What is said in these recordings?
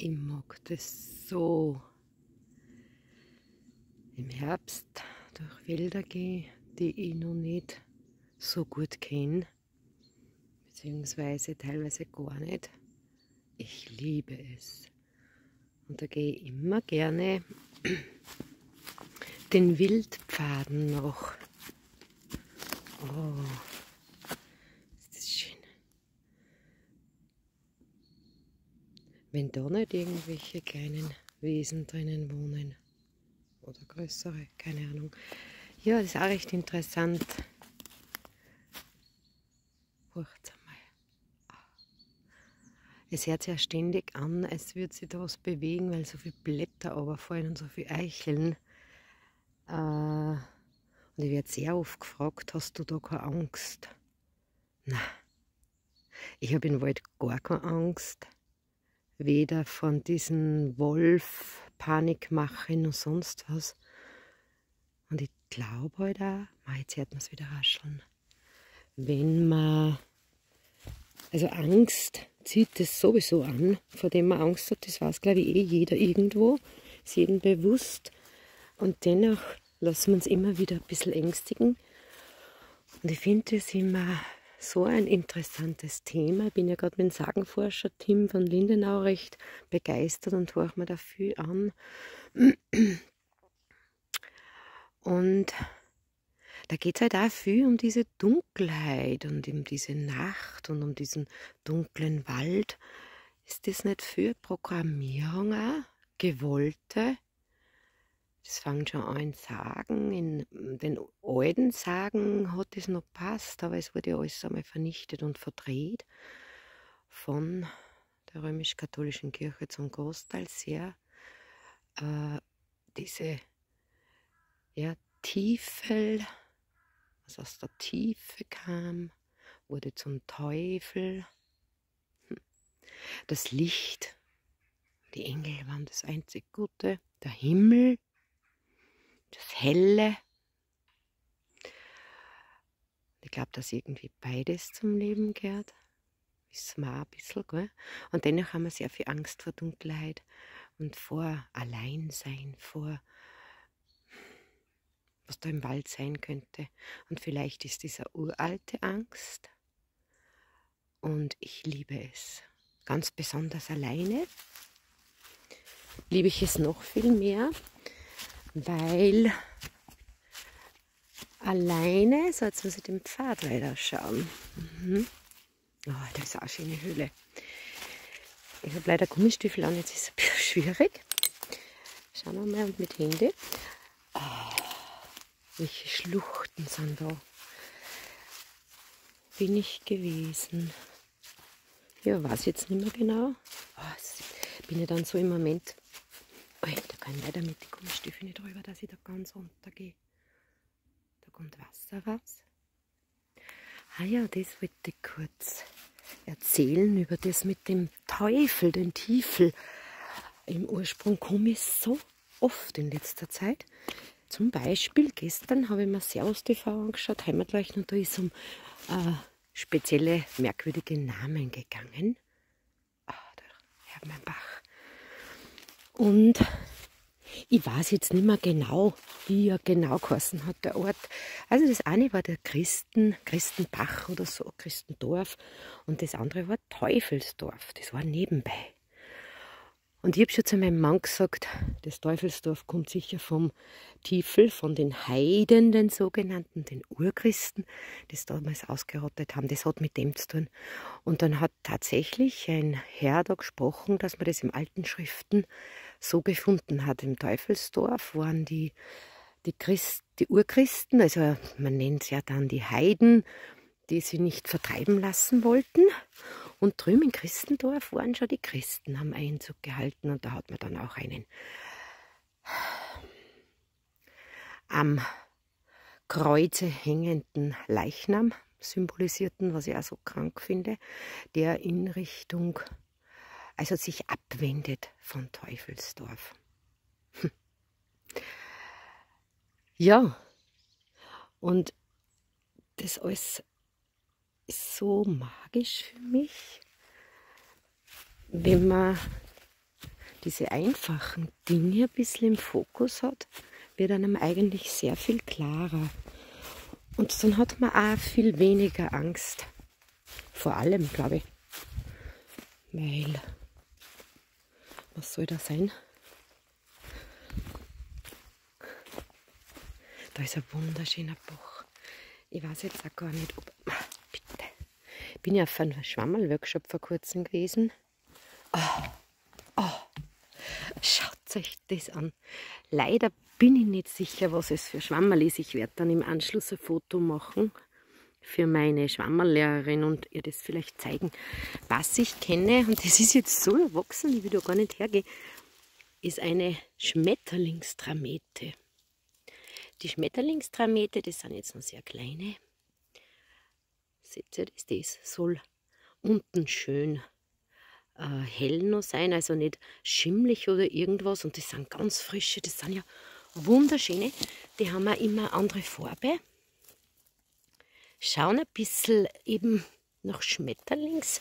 Ich mag das so. Im Herbst durch Wälder gehen, die ich noch nicht so gut kenne, beziehungsweise teilweise gar nicht. Ich liebe es. Und da gehe ich immer gerne den Wildpfaden nach. Oh, ist das schön. Wenn da nicht irgendwelche kleinen Wesen drinnen wohnen. Oder größere, keine Ahnung. Ja, das ist auch recht interessant. Hört's einmal. Es hört sich ja ständig an, als würde sich da was bewegen, weil so viele Blätter runterfallen und so viele Eicheln. Und ich werde sehr oft gefragt, hast du da keine Angst? Nein, ich habe im Wald gar keine Angst. Weder von diesen Wolf-Panikmachen noch sonst was. Und ich glaube halt auch, jetzt hört man es wieder rascheln, wenn man, also Angst zieht das sowieso an, vor dem man Angst hat, das weiß glaube ich jeder irgendwo, ist jedem bewusst. Und dennoch lassen wir uns immer wieder ein bisschen ängstigen. Und ich finde das immer so ein interessantes Thema. Ich bin ja gerade mit dem Sagenforscher Tim von Lindenau recht begeistert und höre mir da viel an. Und da geht es halt auch viel um diese Dunkelheit und um diese Nacht und um diesen dunklen Wald. Ist das nicht für Programmierung auch? Gewollte? Das fängt schon an in Sagen. In den alten Sagen hat es noch passt, aber es wurde ja alles einmal vernichtet und verdreht von der römisch-katholischen Kirche zum Großteil sehr. Diese Tiefel, was aus der Tiefe kam, wurde zum Teufel. Das Licht, die Engel waren das einzig Gute, der Himmel, das Helle. Ich glaube, dass irgendwie beides zum Leben gehört. Wissen wir auch ein bisschen, gell? Und dennoch haben wir sehr viel Angst vor Dunkelheit und vor Alleinsein, vor was da im Wald sein könnte. Und vielleicht ist diese uralte Angst. Und ich liebe es. Ganz besonders alleine liebe ich es noch viel mehr, weil alleine, so jetzt muss ich den Pfad weiter schauen. Oh, das ist auch eine schöne Höhle. Ich habe leider Gummistiefel an, jetzt ist es ein bisschen schwierig. Schauen wir mal mit Handy. Welche Schluchten sind da? Bin ich gewesen? Ja, weiß ich jetzt nicht mehr genau. Bin ich dann so im Moment. Oh, da kann ich leider mit den Gummistiefeln nicht drüber, dass ich da ganz runtergehe. Da kommt Wasser raus. Ah ja, das wollte ich kurz erzählen über das mit dem Teufel, den Tiefel. Im Ursprung komme ich so oft in letzter Zeit. Zum Beispiel gestern habe ich mir Servus TV angeschaut, Heimatleuchten, und da ist um spezielle, merkwürdige Namen gegangen. Da hört man Bach. Und ich weiß jetzt nicht mehr genau, wie er genau geheißen hat, der Ort. Also das eine war der Christenbach oder so, Christendorf, und das andere war Teufelsdorf, das war nebenbei. Und ich habe schon zu meinem Mann gesagt, das Teufelsdorf kommt sicher vom Tiefel, von den Heiden, den sogenannten, den Urchristen, die es damals ausgerottet haben. Das hat mit dem zu tun. Und dann hat tatsächlich ein Herr da gesprochen, dass man das im alten Schriften so gefunden hat. Im Teufelsdorf waren die Urchristen, also man nennt es ja dann die Heiden, die sie nicht vertreiben lassen wollten. Und drüben in Christendorf waren schon die Christen, haben Einzug gehalten, und da hat man dann auch einen am Kreuze hängenden Leichnam symbolisierten, was ich auch so krank finde, der in Richtung, also sich abwendet von Teufelsdorf. Ja, und das alles ist so magisch für mich, wenn man diese einfachen Dinge ein bisschen im Fokus hat, wird einem eigentlich sehr viel klarer. Und dann hat man auch viel weniger Angst. Vor allem, glaube ich. Weil, was soll da sein? Da ist ein wunderschöner Bach. Ich weiß jetzt auch gar nicht, ob... Bitte. Ich bin ja auf einem Schwammerl-Workshop vor kurzem gewesen. Schaut euch das an. Leider bin ich nicht sicher, was es für Schwammerl ist. Ich werde dann im Anschluss ein Foto machen für meine Schwammerlehrerin und ihr das vielleicht zeigen. Was ich kenne, und das ist jetzt so erwachsen, ich will da gar nicht hergehen, ist eine Schmetterlingstramete. Die Schmetterlingstramete, das sind jetzt noch sehr kleine. Seht ihr das? Das soll unten schön hell noch sein, also nicht schimmlig oder irgendwas. Und das sind ganz frische, das sind ja wunderschöne. Die haben auch immer eine andere Farbe. Schauen ein bisschen eben nach Schmetterlings,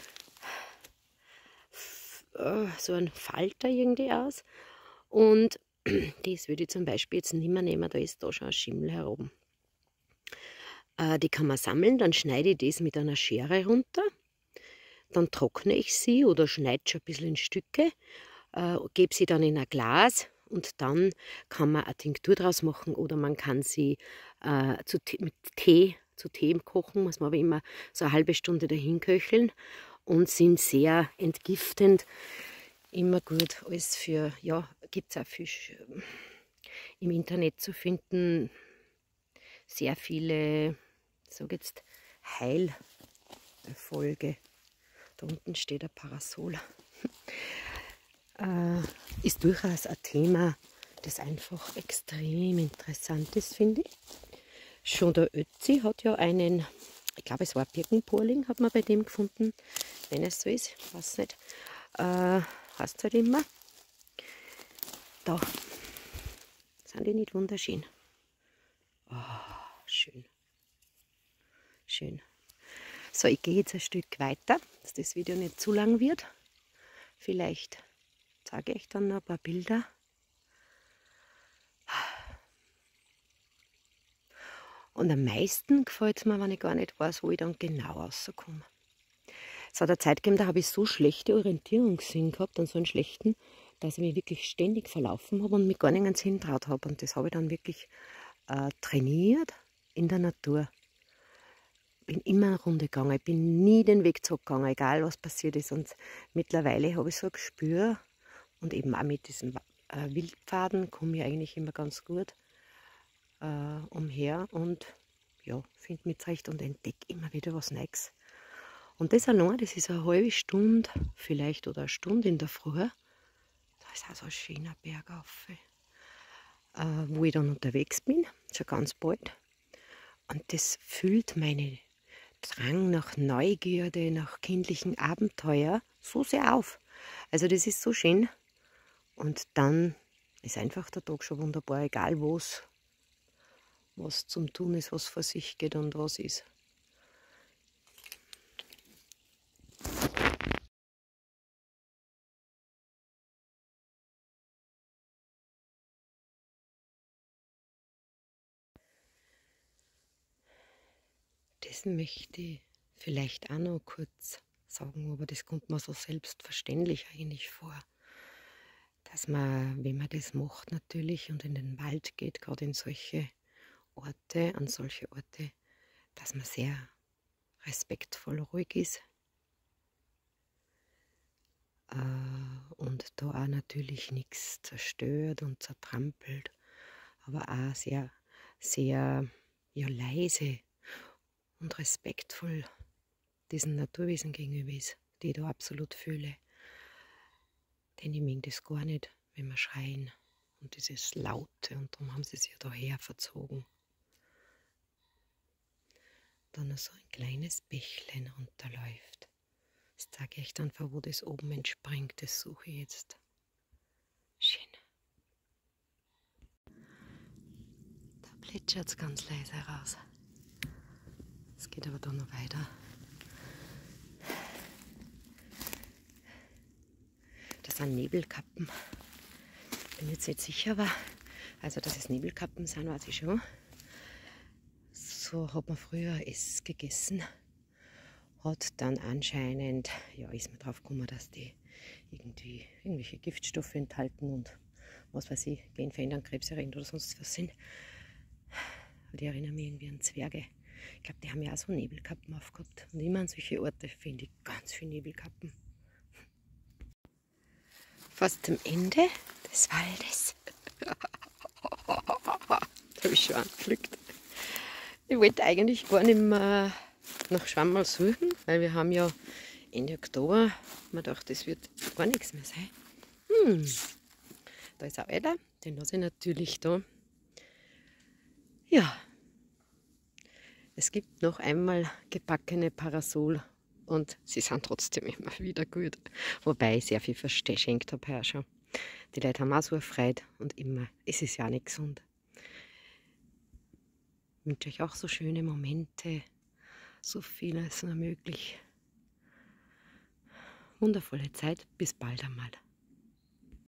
so ein Falter irgendwie aus. Und das würde ich zum Beispiel jetzt nicht mehr nehmen, da ist da schon ein Schimmel herum. Die kann man sammeln, dann schneide ich das mit einer Schere runter. Dann trockne ich sie oder schneide schon ein bisschen in Stücke, gebe sie dann in ein Glas und dann kann man eine Tinktur draus machen oder man kann sie mit Tee, zu Tee kochen, muss man aber immer so eine halbe Stunde dahin köcheln und sind sehr entgiftend. Immer gut, alles für, ja, gibt es auch Fisch im Internet zu finden, sehr viele, sag jetzt, Heilerfolge. Da unten steht ein Parasol. Ist durchaus ein Thema, das einfach extrem interessant ist, finde ich. Schon der Ötzi hat ja einen, ich glaube es war Birkenporling, hat man bei dem gefunden, wenn es so ist, ich weiß nicht, heißt halt immer. Da sind die nicht wunderschön. Oh, schön. Schön. So, ich gehe jetzt ein Stück weiter, dass das Video nicht zu lang wird. Vielleicht zeige ich dann noch ein paar Bilder. Und am meisten gefällt es mir, wenn ich gar nicht weiß, wo ich dann genau rauskomme. Es hat eine Zeit gegeben, da habe ich so schlechte Orientierungssinn gehabt, und so einen schlechten, dass ich mich wirklich ständig verlaufen habe und mich gar nicht ans hintraut habe. Und das habe ich dann wirklich trainiert in der Natur. Bin immer eine Runde gegangen, ich bin nie den Weg zurückgegangen, egal was passiert ist. Und mittlerweile habe ich so ein Gespür und eben auch mit diesen Wildpfaden komme ich eigentlich immer ganz gut umher und ja, finde mich zurecht und entdecke immer wieder was Neues. Und das allein, das ist eine halbe Stunde vielleicht oder eine Stunde in der Früh. Da ist auch so ein schöner Berg auf, wo ich dann unterwegs bin, schon ganz bald. Und das füllt meinen Drang nach Neugierde, nach kindlichen Abenteuer so sehr auf. Also das ist so schön. Und dann ist einfach der Tag schon wunderbar, egal was zum Tun ist, was vor sich geht und was ist. Das möchte ich vielleicht auch noch kurz sagen, aber das kommt mir so selbstverständlich eigentlich vor, dass man, wenn man das macht natürlich und in den Wald geht, gerade in solche Orte, an solche Orte, dass man sehr respektvoll ruhig ist und da auch natürlich nichts zerstört und zertrampelt, aber auch sehr, sehr ja, leise und respektvoll diesen Naturwesen gegenüber ist, die ich da absolut fühle. Denn ich mag das gar nicht, wenn wir schreien und dieses Laute, und darum haben sie sich ja daher verzogen. Dann noch so ein kleines Bächlein runterläuft. Das zeige ich euch dann, von wo das oben entspringt, das suche ich jetzt. Schön. Da plätschert es ganz leise raus. Es geht aber da noch weiter. Das sind Nebelkappen. Bin jetzt nicht sicher, aber also dass es Nebelkappen sind, weiß ich schon. So hat man früher es gegessen. Hat dann anscheinend, ja, ist man drauf gekommen, dass die irgendwie irgendwelche Giftstoffe enthalten und was weiß ich, genverändern, krebserregend oder sonst was sind. Die erinnern mich irgendwie an Zwerge. Ich glaube, die haben ja auch so Nebelkappen aufgehabt. Und immer an solche Orte finde ich ganz viele Nebelkappen. Fast am Ende des Waldes. Da habe ich schon angepflückt. Ich wollte eigentlich gar nicht mehr nach Schwammerl suchen, weil wir haben ja Ende Oktober. Man dachte, das wird gar nichts mehr sein. Da ist auch einer, den lasse ich natürlich da. Ja, es gibt noch einmal gebackene Parasol und sie sind trotzdem immer wieder gut. Wobei ich sehr viel verschenkt habe heuer schon. Die Leute haben auch so erfreut und immer, es ist ja auch nicht gesund. Ich wünsche euch auch so schöne Momente, so vieles nur möglich. Wundervolle Zeit, bis bald einmal.